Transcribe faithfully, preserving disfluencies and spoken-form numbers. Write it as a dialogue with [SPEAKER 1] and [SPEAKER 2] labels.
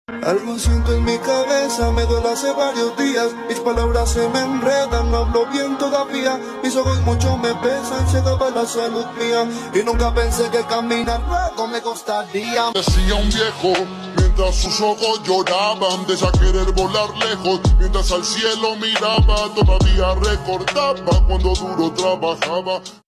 [SPEAKER 1] Algo siento en mi cabeza, me duele hace varios días. Mis palabras se me enredan, no hablo bien todavía. Mis ojos mucho me pesan, se acaba la salud mía. Y nunca pensé que caminar luego me costaría.
[SPEAKER 2] Decía un viejo, mientras sus ojos lloraban, de ya querer volar lejos. Mientras al cielo miraba, todavía recordaba cuando duro trabajaba.